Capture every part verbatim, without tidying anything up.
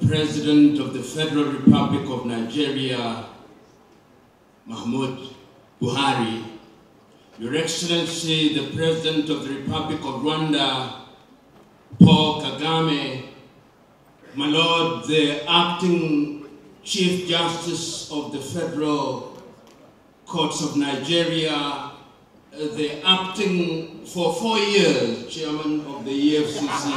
President of the Federal Republic of Nigeria, Mahmoud Buhari, Your Excellency, the President of the Republic of Rwanda, Paul Kagame, my Lord, the Acting Chief Justice of the Federal Courts of Nigeria, the Acting for four years Chairman of the E F C C,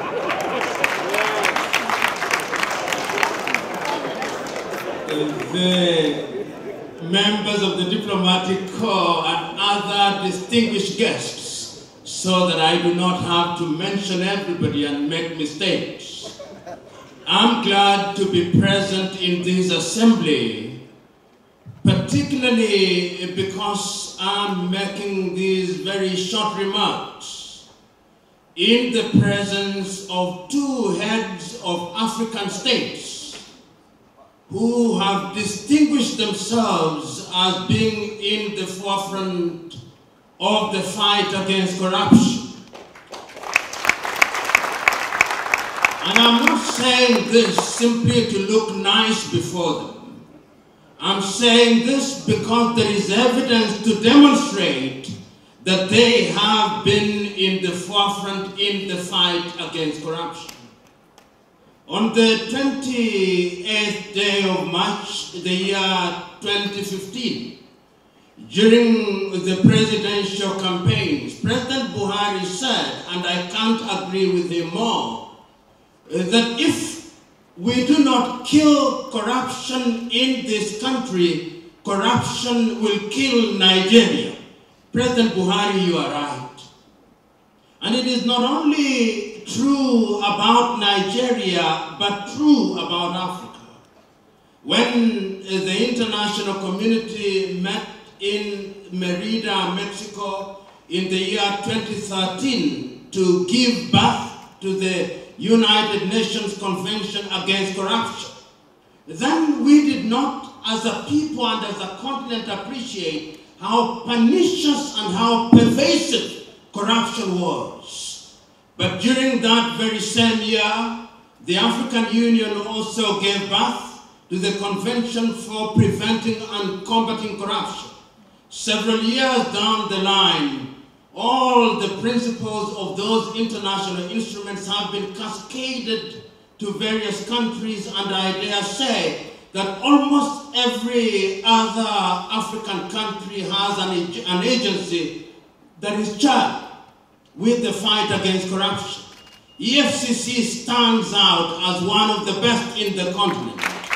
the members of the Diplomatic Corps and other distinguished guests, so that I do not have to mention everybody and make mistakes. I'm glad to be present in this assembly, particularly because I'm making these very short remarks in the presence of two heads of African states who have distinguished themselves as being in the forefront of the fight against corruption. And I'm not saying this simply to look nice before them. I'm saying this because there is evidence to demonstrate that they have been in the forefront in the fight against corruption. On the twenty-eighth day of March, the year twenty fifteen, during the presidential campaigns, President Buhari said, and I can't agree with him more, that if we do not kill corruption in this country, corruption will kill Nigeria. President Buhari, you are right. And it is not only true about Nigeria, but true about Africa. When the international community met in Merida, Mexico, in the year twenty thirteen to give birth to the United Nations Convention Against Corruption, then we did not, as a people and as a continent, appreciate how pernicious and how pervasive corruption was. But during that very same year, the African Union also gave birth to the Convention for Preventing and Combating Corruption. Several years down the line, all the principles of those international instruments have been cascaded to various countries, and I dare say that almost every other African country has an, an agency that is charged with the fight against corruption. E F C C stands out as one of the best in the continent.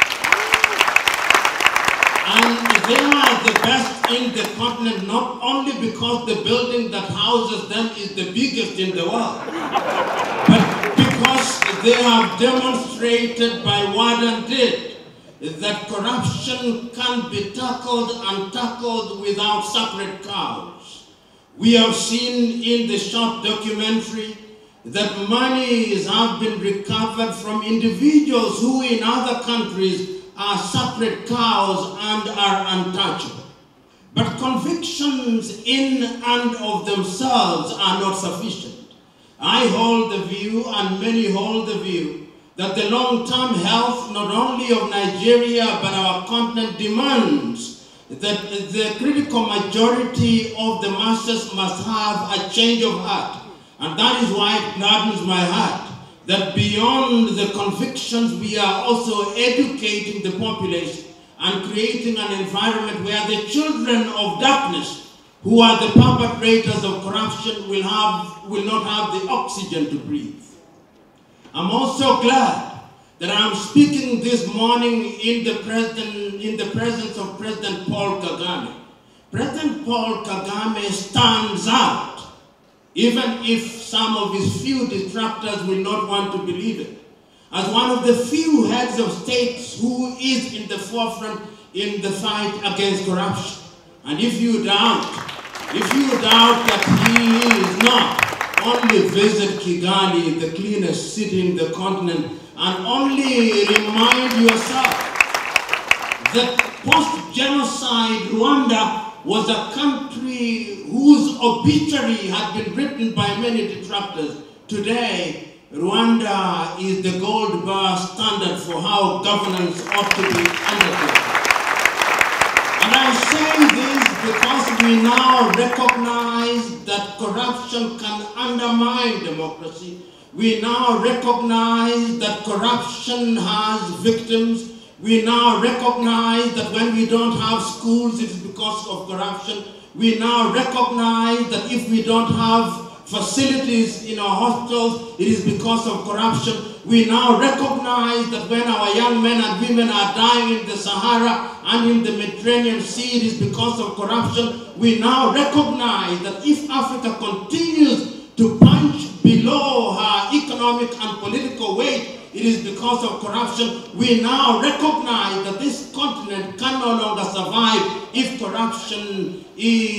And they are the best in the continent not only because the building that houses them is the biggest in the world, but because they have demonstrated by word and deed that corruption can be tackled and tackled without sacred cows. We have seen in the short documentary that monies have been recovered from individuals who in other countries are sacred cows and are untouchable. But convictions in and of themselves are not sufficient. I hold the view, and many hold the view, that the long-term health not only of Nigeria but our continent demands that the critical majority of the masses must have a change of heart. And that is why it gladdens my heart that beyond the convictions we are also educating the population and creating an environment where the children of darkness, who are the perpetrators of corruption, will, have, will not have the oxygen to breathe. I'm also glad that I'm speaking this morning in the, president, in the presence of President Paul Kagame. President Paul Kagame stands out, even if some of his few detractors will not want to believe it, as one of the few heads of states who is in the forefront in the fight against corruption. And if you doubt, if you doubt that he is not, only visit Kigali, the cleanest city in the continent, and only remind yourself that post-genocide Rwanda was a country whose obituary had been written by many detractors. Today, Rwanda is the gold bar standard for how governance ought to be undertaken. And I say this because we now recognize that corruption can undermine democracy. We now recognize that corruption has victims. We now recognize that when we don't have schools, it is because of corruption. We now recognize that if we don't have facilities in our hospitals, it is because of corruption. We now recognize that when our young men and women are dying in the Sahara and in the Mediterranean Sea, it is because of corruption. We now recognize that if Africa continues to punch below her economic and political weight, it is because of corruption. We now recognize that this continent can no longer survive if corruption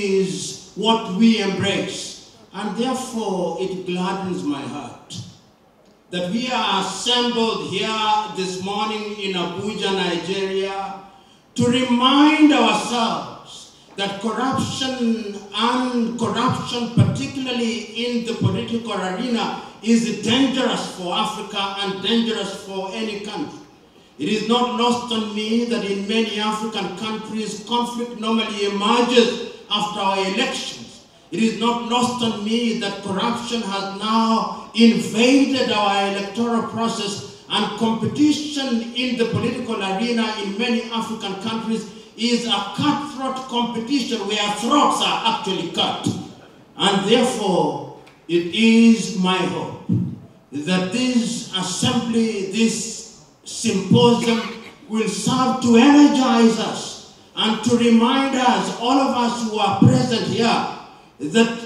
is what we embrace. And therefore, it gladdens my heart that we are assembled here this morning in Abuja, Nigeria, to remind ourselves that corruption and corruption, particularly in the political arena, is dangerous for Africa and dangerous for any country. It is not lost on me that in many African countries, conflict normally emerges after our elections. It is not lost on me that corruption has now invaded our electoral process, and competition in the political arena in many African countries is a cutthroat competition where throats are actually cut. And therefore, it is my hope that this assembly, this symposium, will serve to energize us and to remind us, all of us who are present here, that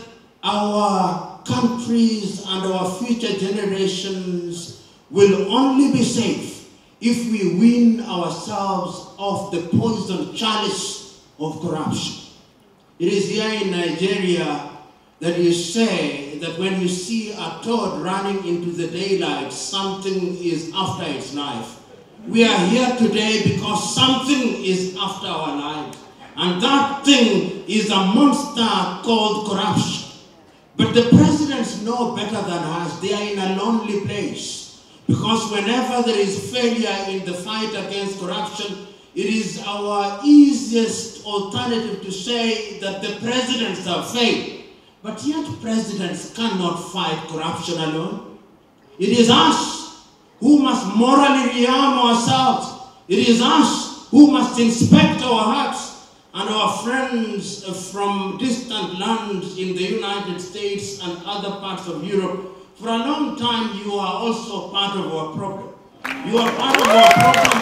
our countries and our future generations will only be safe if we win ourselves off the poison chalice of corruption. It is here in Nigeria that you say that when you see a toad running into the daylight, something is after its life. We are here today because something is after our lives. And that thing is a monster called corruption. But the presidents know better than us. They are in a lonely place. Because whenever there is failure in the fight against corruption, it is our easiest alternative to say that the presidents have failed. But yet presidents cannot fight corruption alone. It is us who must morally rearm ourselves. It is us who must inspect our hearts. And our friends from distant lands in the United States and other parts of Europe, for a long time you are also part of our problem. You are part of our problem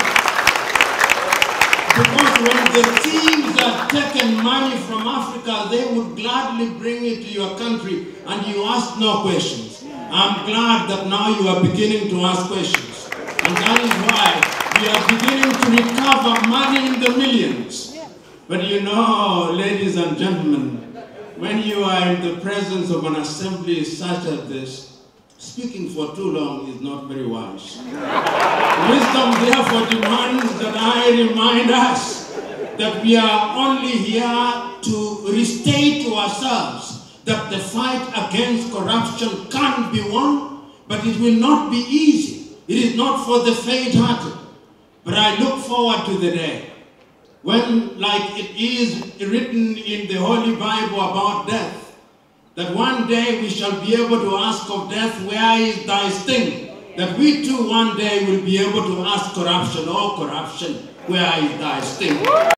because when the thieves have taken money from Africa, they would gladly bring it to your country and you ask no questions. I'm glad that now you are beginning to ask questions. And that is why we are beginning to recover money in the millions. But you know, ladies and gentlemen, when you are in the presence of an assembly such as this, speaking for too long is not very wise. Wisdom therefore demands that I remind us that we are only here to restate to ourselves that the fight against corruption can be won, but it will not be easy. It is not for the faint-hearted. But I look forward to the day when, like it is written in the Holy Bible about death, that one day we shall be able to ask of death, where is thy sting? That we too one day will be able to ask corruption, oh corruption, where is thy sting?